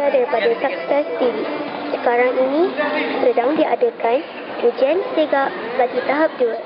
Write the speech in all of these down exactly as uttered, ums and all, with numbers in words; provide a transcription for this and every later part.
Sofia daripada Success T V. Sekarang ini sedang diadakan ujian segak bagi tahap dua.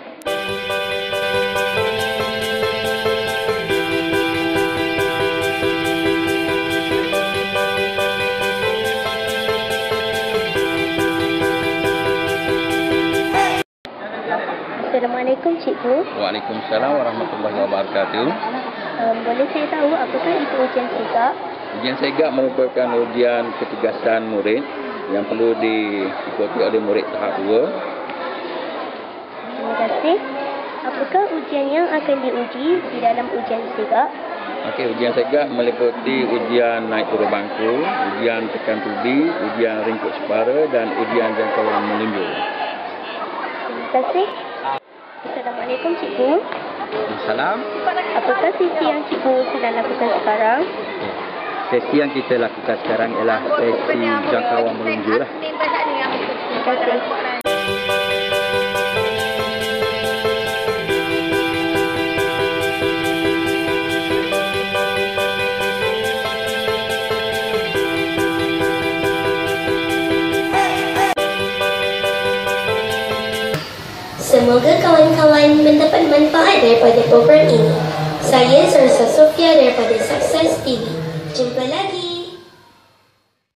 Assalamualaikum Cikgu. Waalaikumsalam warahmatullahi wabarakatuh. Um, boleh saya tahu apakah itu ujian segak? Ujian segak merupakan ujian ketegasan murid yang perlu diikuti oleh murid tahap dua. Terima kasih. Apakah ujian yang akan diuji di dalam ujian segak? Okey, ujian segak meliputi ujian naik turun bangku, ujian tekan tudi, ujian ringkuk separa dan ujian jangkauan menunjuk. Terima kasih. Assalamualaikum Cikgu. Salam. Apakah sesi yang Cikgu sedang lakukan sekarang? Sesi yang kita lakukan sekarang ialah sesi jangkauan menunjuk lah. Terima kasih. Semoga kawan-kawan mendapat manfaat daripada program ini. Saya Sarsa Sofia daripada Success T V. Jumpa lagi.